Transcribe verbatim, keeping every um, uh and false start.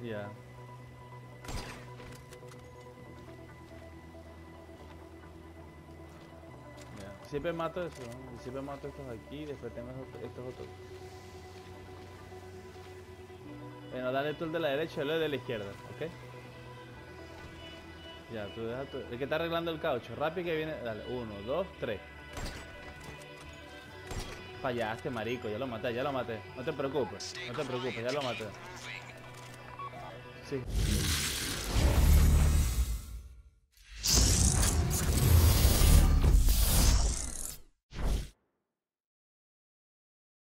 Ya. Ya. Siempre mato eso, ¿no? Siempre mato estos aquí y después tengo estos, estos otros. Bueno, dale tú el de la derecha y el de la izquierda, ¿ok? Ya, tú dejas tu... El que está arreglando el caucho. Rápido que viene. Dale, uno, dos, tres. Fallaste, marico. Ya lo maté, ya lo maté. No te preocupes, no te preocupes, ya lo maté. Sí.